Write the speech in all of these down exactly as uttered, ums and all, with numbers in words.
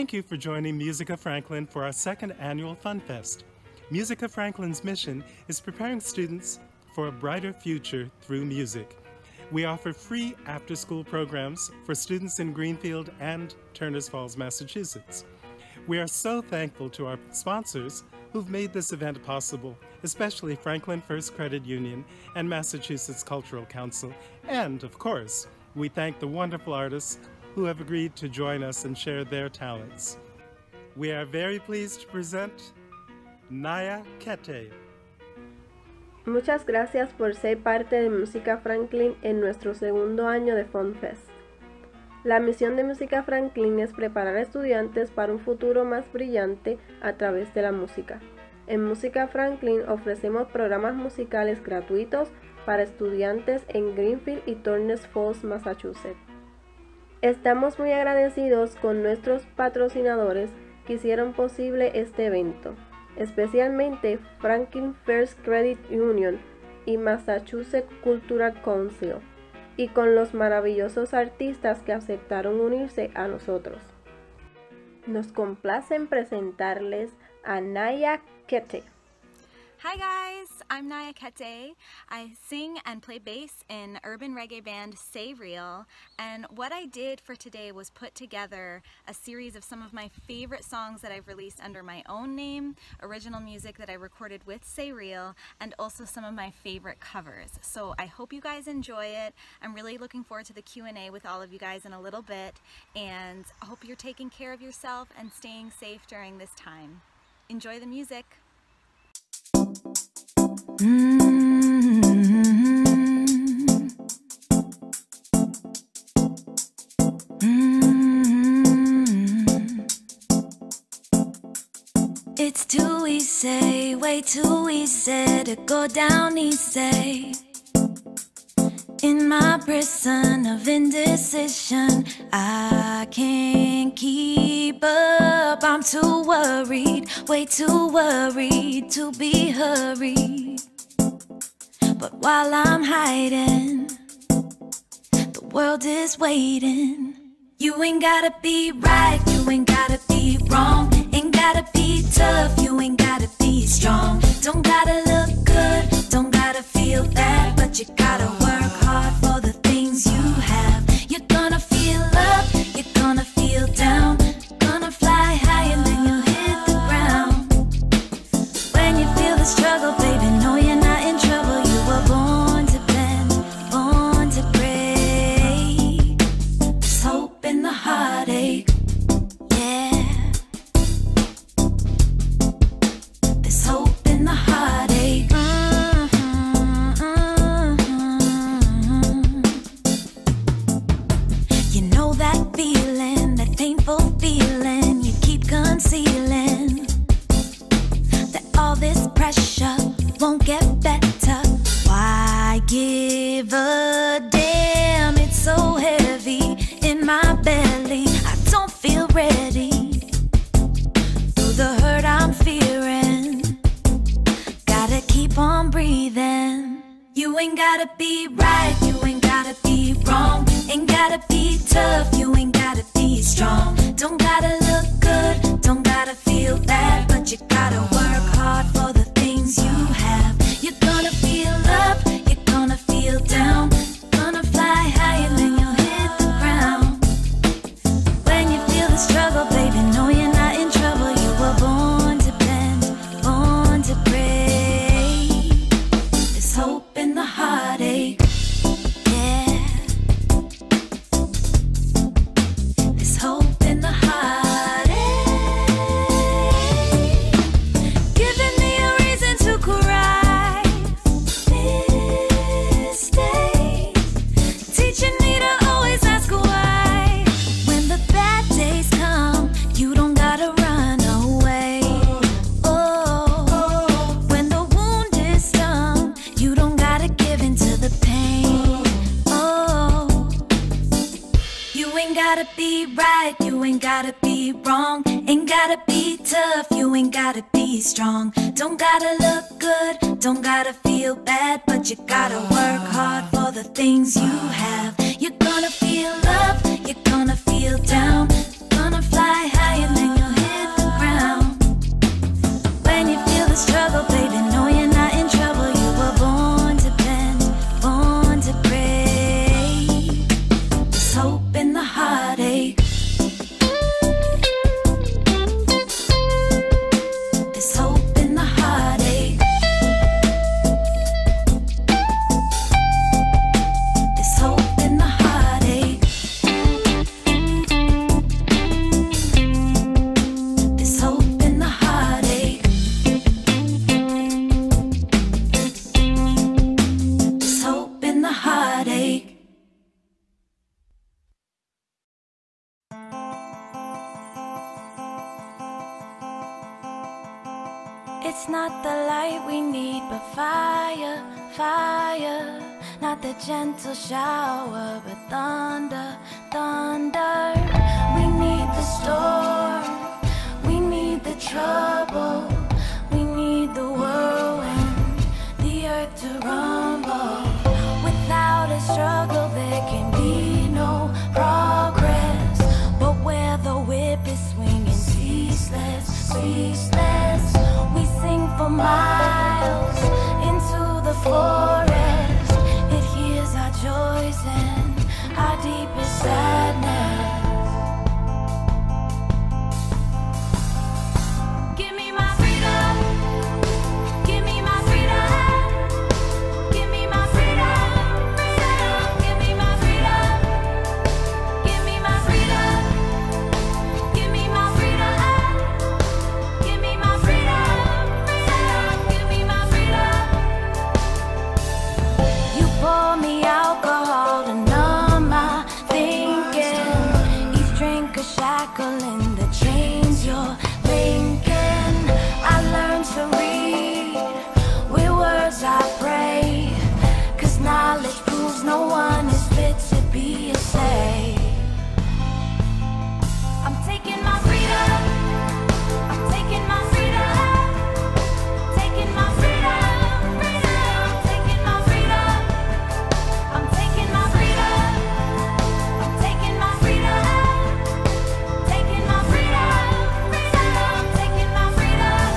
Thank you for joining Musica Franklin for our second annual Fun Fest. Musica Franklin's mission is preparing students for a brighter future through music. We offer free after-school programs for students in Greenfield and Turners Falls, Massachusetts. We are so thankful to our sponsors who've made this event possible, especially Franklin First Credit Union and Massachusetts Cultural Council. And, of course, we thank the wonderful artists who have agreed to join us and share their talents. We are very pleased to present Naia Kete. Muchas gracias por ser parte de Musica Franklin en nuestro segundo año de Fun Fest. La misión de Musica Franklin es preparar a estudiantes para un futuro más brillante a través de la música. En Musica Franklin ofrecemos programas musicales gratuitos para estudiantes en Greenfield y Turners Falls, Massachusetts. Estamos muy agradecidos con nuestros patrocinadores que hicieron posible este evento, especialmente Franklin First Credit Union y Massachusetts Cultural Council, y con los maravillosos artistas que aceptaron unirse a nosotros. Nos complace en presentarles a Naia Kete. Hi guys, I'm Naia Kete. I sing and play bass in urban reggae band SayReal, and what I did for today was put together a series of some of my favorite songs that I've released under my own name, original music that I recorded with SayReal, and also some of my favorite covers. So I hope you guys enjoy it. I'm really looking forward to the Q and A with all of you guys in a little bit, and I hope you're taking care of yourself and staying safe during this time. Enjoy the music. Mm-hmm. Mm-hmm. It's too easy, way too easy to go down easy. In my prison of indecision, I can't keep up. I'm too worried, way too worried to be hurried. But while I'm hiding, the world is waiting. You ain't gotta be right, you ain't gotta be wrong. Ain't gotta be tough, you ain't gotta be strong. Don't gotta look good, don't gotta feel bad, but you gotta work hard for the things you have. You're gonna feel up, you're gonna feel down, gonna fly high and then you'll hit the ground. When you feel the struggle, baby, know you're not in trouble. You were born to bend, born to break. There's hope in the heartache, yeah. There's hope in the heartache. Feeling, that painful feeling you keep concealing, that all this pressure won't get better. Why give a damn? It's so heavy in my belly, I don't feel ready. Through the hurt I'm fearing, gotta keep on breathing. You ain't gotta be right, you ain't gotta be wrong. Ain't gotta be tough, you ain't gotta be strong. Don't gotta look good, don't gotta feel bad, but you gotta work hard for the things you have. You're gonna feel up, you're gonna feel down, gonna fly high and then you'll hit the ground. When you feel the struggle, baby, know you're not in trouble. You were born to bend, born to break. There's hope in the heartache, yeah. There's hope in the heartache, giving me a reason to cry. Mistakes, teaching me to always ask why. When the bad days come, you don't gotta run away. Oh, when the wound is done, you don't gotta give in to the pain. Oh, you ain't gotta be right, you ain't gotta be wrong. Ain't gotta be tough, you ain't gotta be strong. Don't gotta look good, don't gotta feel bad, but you gotta work hard for the things you have. You're gonna feel up, you're gonna feel down, gonna fly high and then It's not the light we need, but fire, fire. Not the gentle shower, but thunder, thunder. We need the storm, we need the trouble, we need the whirlwind, the earth to rumble. Without a struggle there can be no progress. But where the whip is swinging ceaseless, ceaseless, we sing for miles into the forest. It hears our joys and our deepest sadness. No one is fit to be a slave. I'm taking my freedom. I'm taking my freedom. Taking my freedom. Freedom. Taking my freedom. I'm taking my freedom. I'm taking my freedom. Taking my freedom. Freedom. Taking my freedom.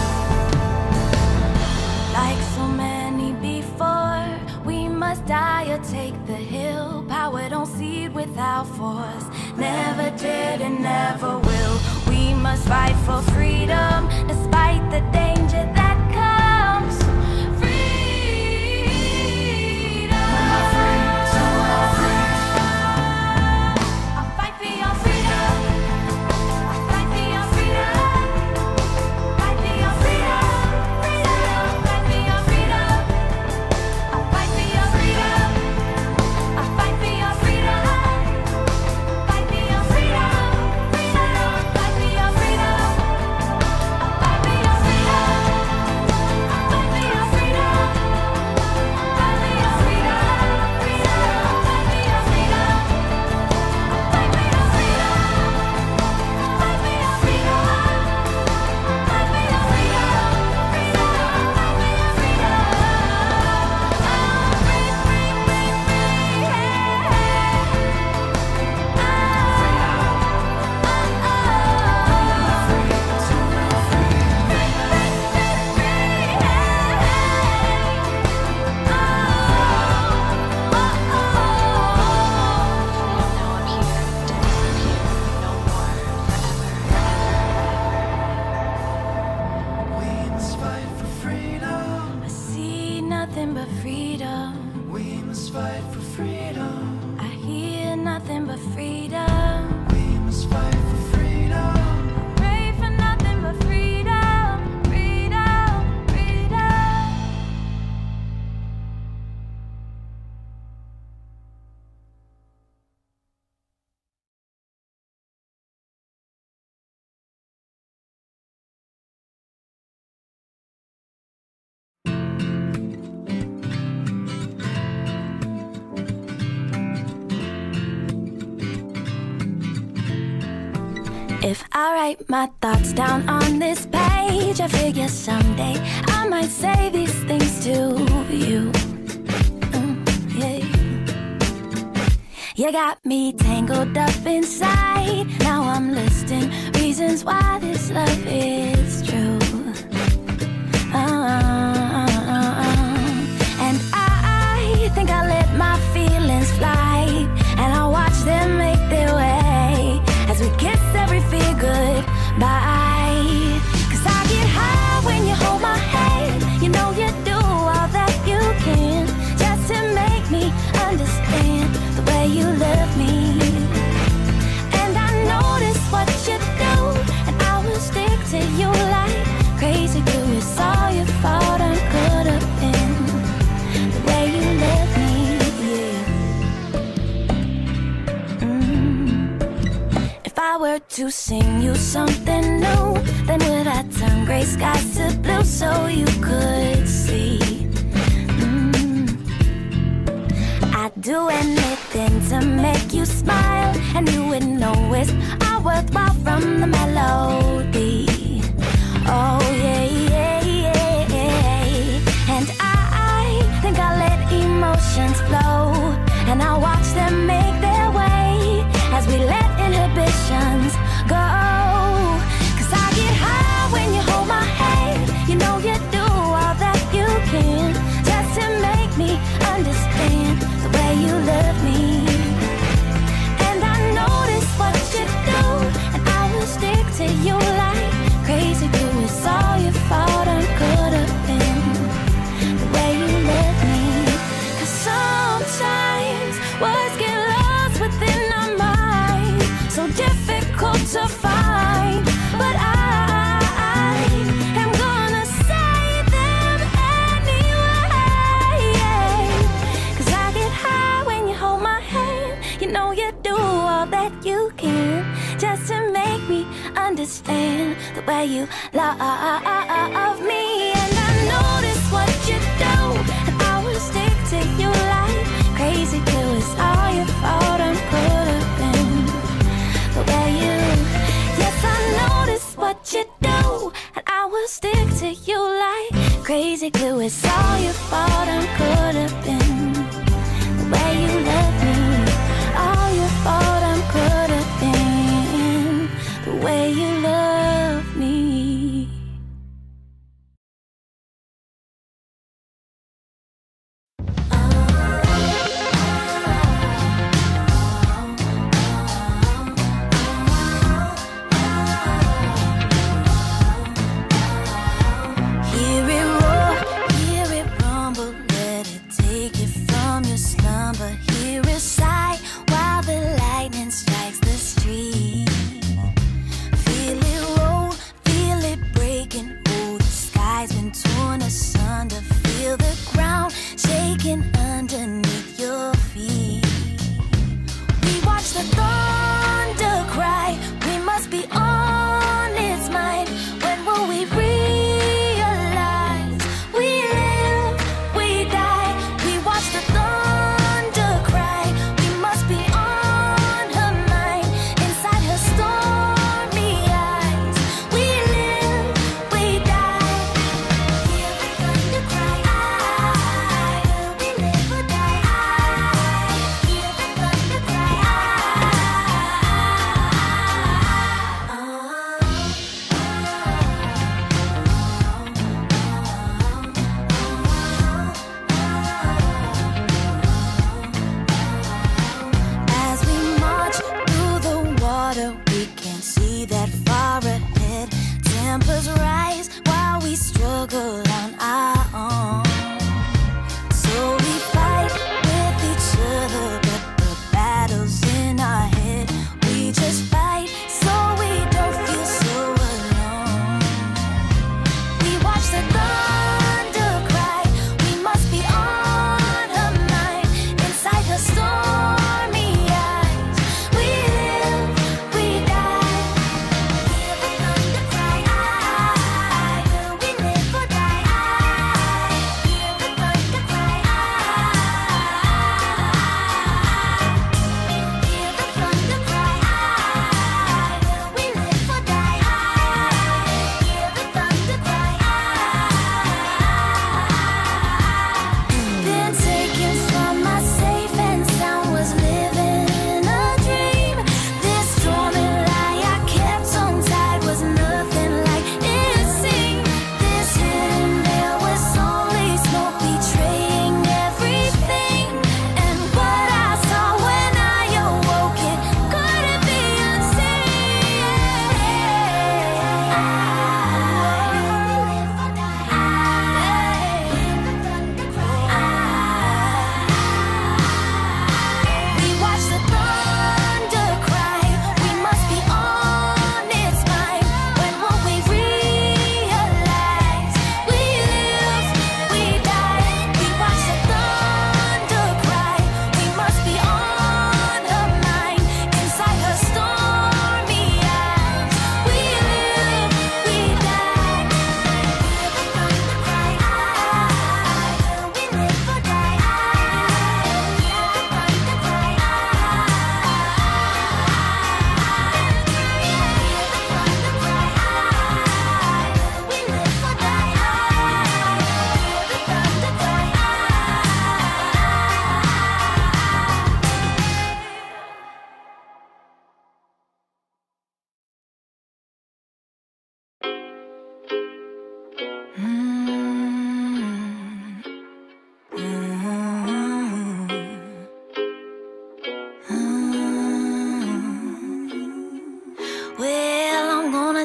Like so many before, we must die or take the hill. Power don't cede without force. Never did and never will. We must fight for freedom, despite the danger that comes. Freedom. I'll fight for your freedom. I'll fight for your freedom. Fight for your freedom. Freedom. Fight for your freedom. I'll fight for your freedom. I'll fight for your freedom. Fight for your freedom. Freedom. Fight for your freedom. I'll fight for your freedom. I'll fight for your freedom. Fight for your freedom. Freedom. Fight for your freedom. I'll fight for your freedom. Fight for your freedom. Fight for your freedom. Freedom. Fight for your freedom. Free, free, free, free. We must fight for freedom. I see nothing but freedom. We must fight for freedom. I hear nothing but freedom. We must fight for freedom. Pray for nothing but freedom, freedom, freedom. If I write my thoughts down on this page, I figure someday I might say these things to you. Mm, yeah. You got me tangled up inside. Now I'm listing reasons why this love is true. Uh, and I think I let my feelings fly, and I watch them make their way as we kiss every fear goodbye. Cause I get high when you hold my hand. You know you do all that you can just to make me understand the way you love me. And I notice what you do, and I will stick to you like crazy glue. It's all your fault, I could have been the way you love me, yeah. Mm. I were to sing you something new, then would I turn gray skies to blue the melody. Oh yeah, yeah, yeah, yeah. And I think I let emotions flow, and I watch them make their way as we let inhibitions go. Cause I get high when you hold my hand. You know you do all that you can just to make me understand the way you love me. And I notice what you do, and I will stick to you like crazy glue. It's all your fault and could have been the way you love me. Cause sometimes words get lost within our mind, so difficult to find, but I am gonna say them anyway. Cause I get high when you hold my hand. You know you do all that you can just to make me understand the way you love me. And I notice what you do, and I will stick to you like crazy glue. It's all your fault and could have been the way you. Yes, I notice what you do, and I will stick to you like crazy glue. It's all your fault and could have been the way you love me. All your fault and could have been the way you love me. Hear it roar, hear it rumble, let it take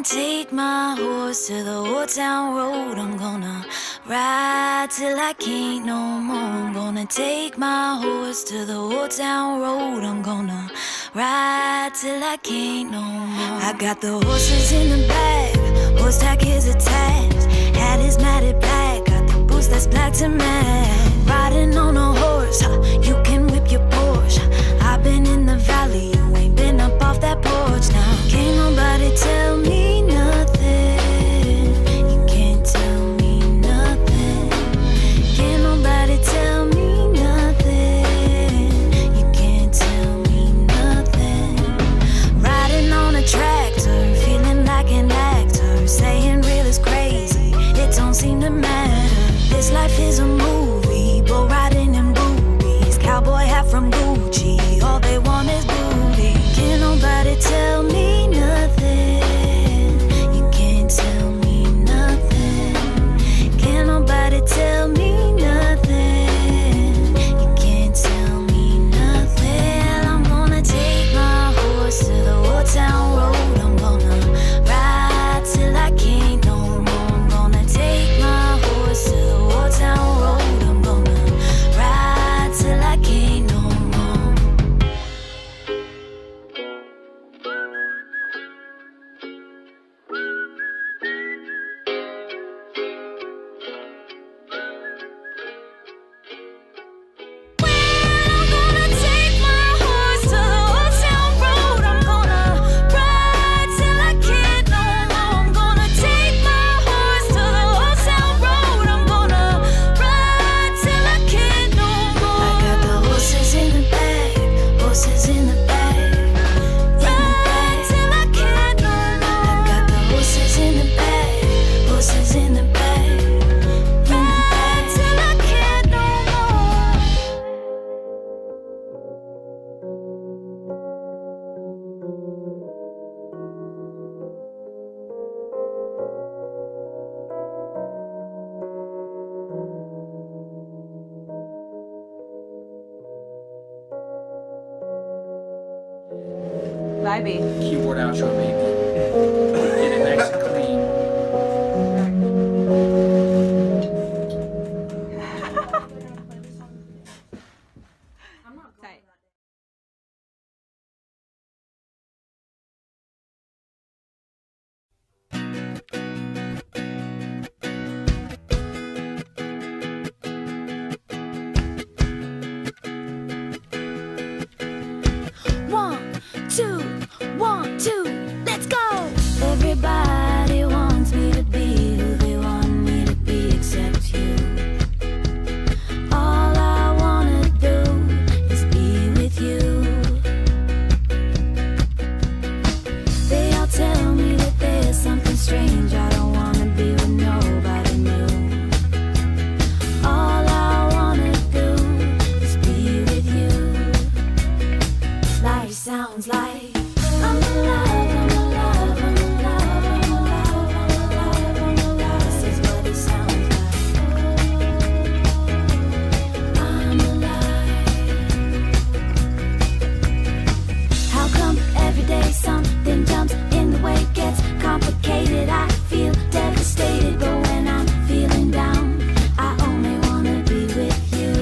take my horse to the old town road. I'm gonna ride till I can't no more. I'm gonna take my horse to the old town road. I'm gonna ride till I can't no more. I got the horses in the back, horse tack is attached, hat is matted black, got the boots that's black to match. Riding on a horse, you can whip your Porsche. I've been in the valley, you ain't been up off that porch now. Can't nobody tell me nothing. You can't tell me nothing. Can't nobody tell me nothing. You can't tell me nothing. Riding on a tractor, feeling like an actor, saying real is crazy, it don't seem to matter. This life is a movie, bull riding in boobies, cowboy hat from Gucci, all they want is booty. Can't nobody tell me nothing. You can't tell me nothing. Can't nobody tell me nothing. You can't tell me nothing. I'm gonna take my horse to the old town road. I'm gonna ride till I can't no more. I'm gonna take my horse to the old town road. I'm gonna ride till I can't no more. I'm gonna take my horse to the old town road. I'm gonna ride till I can't no more. I'm gonna take my horse to the old town road. I'm gonna ride till I can't no more. I got the horses in the back, horses in the back, ride till I can't no more. I got the horses in the back, horses in the back, ride till I can't no more. Bye, B. Keyboard outro, baby. Get it nice and clean. Tight. One, two, one, two, let's go! Everybody wants me to be who they want me to be except you. All I wanna do is be with you. They all tell me that there's something strange, I don't wanna be with nobody new. All I wanna do is be with you. Life sounds like I'm alive, I'm alive, I'm alive, I'm alive, I'm alive, I'm alive. This is what it sounds like. I'm alive. How come every day something jumps in the way, gets complicated? I feel devastated, but when I'm feeling down, I only wanna be with you.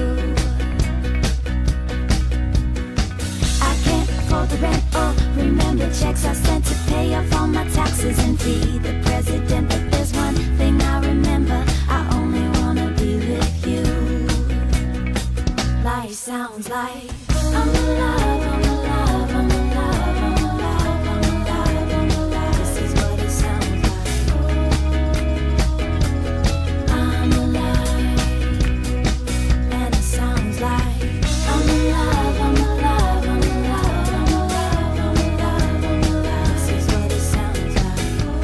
I can't afford the rent or remember checks I sent to pay off all my taxes and feed the president. But there's one thing I remember, I only wanna be with you. Life sounds like I'm alive, I'm alive, I'm alive, I'm alive, I'm alive, I'm alive. This is what it sounds like. I'm alive, and it sounds like I'm alive, I'm alive, I'm alive, I'm alive, I'm alive, I'm alive. This is what it sounds like.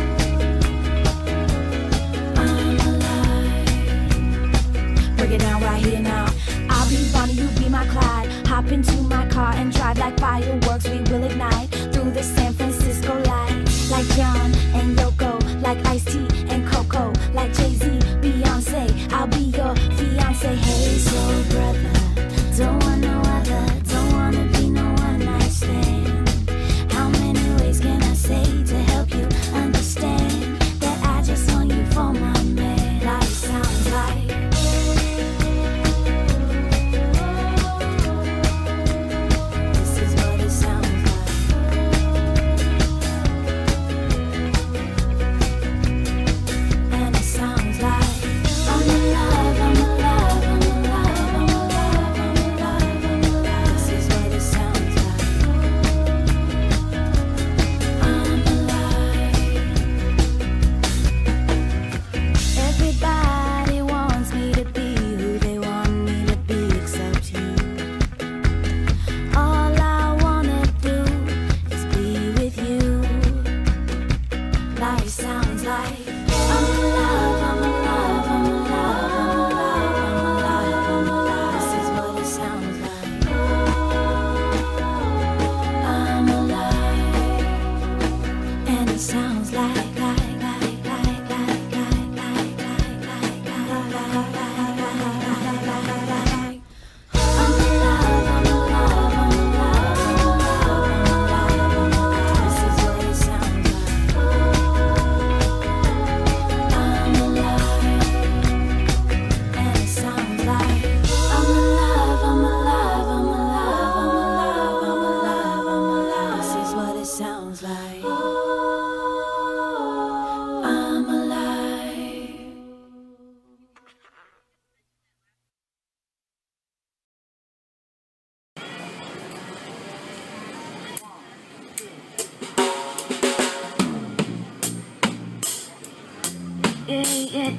I'm alive. Break it down right here now. I'll be Bonnie, you be my Clyde. Hop into my car and drive like fireworks. We will ignite through the San Francisco light. Like John and Yoko, like Ice-T and Coco, like Jay-Z, Beyonce. I'll be your fiance. Hey, soul brother, don't want no other, don't wanna be no one night stand. How many ways can I say to help you understand?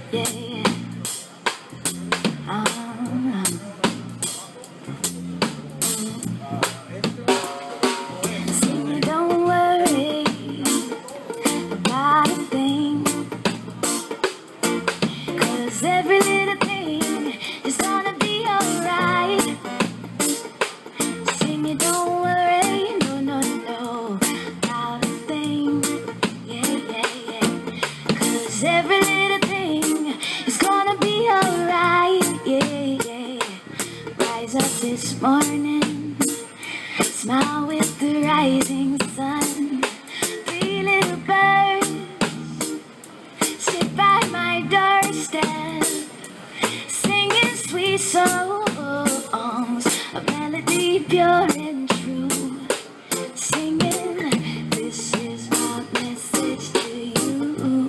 yeah. Um, Sing, don't worry about a thing, 'cause every little thing is gonna be alright. Sing it, don't worry, no, no, no, about a thing, yeah, yeah, yeah. 'Cause every little thing is gonna be alright, yeah, yeah. Rise up this morning, smile with the rising sun. Three little birds sit by my doorstep, singing sweet songs, a melody pure and true. Singing, this is my message to you.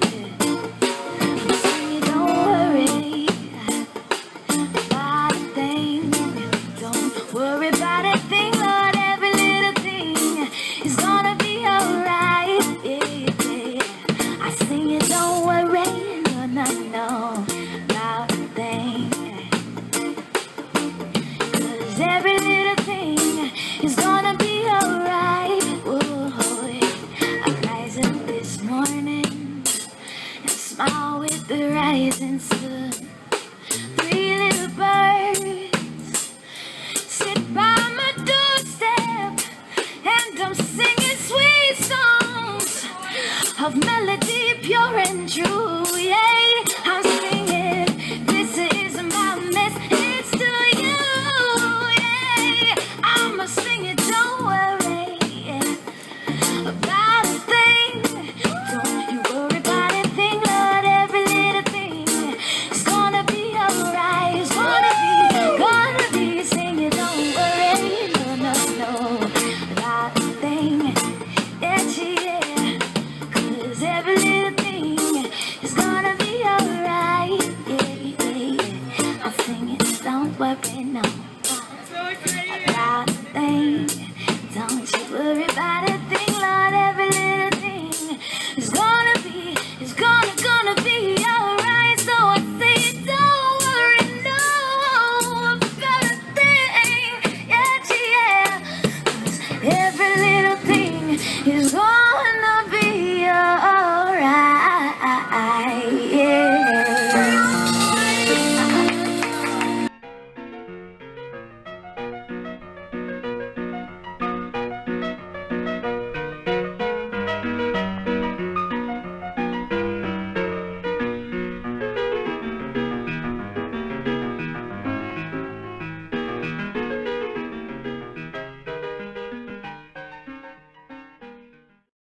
Singing, don't worry about a thing. Don't worry about a thing, Lord. Every little thing is gonna be alright. Yeah, yeah. I sing it, don't worry, no, no, no, about a thing. 'Cause every little thing is gonna be alright. Whoa, I rise up this morning and smile with the rising sun. Three little birds sit by my doorstep, and I'm singing sweet songs of melody pure and true. Yeah, I'm singing, this is my message to you. Yeah, I'ma sing it, don't worry about a thing. Don't you worry about a thing, Lord. Every little thing is gonna be alright. It's gonna be, gonna be. Sing it, don't worry, no, no, no, about a thing. Yeah, yeah. 'Cause every little thing is gonna be alright. Yeah, yeah, yeah. I sing it, don't worry, no, about a thing. Don't you worry about a thing, Lord. Every little thing is gonna be, is gonna, gonna be alright. So I say, don't worry, no, about a thing. Yeah, yeah. 'Cause every little thing is gonna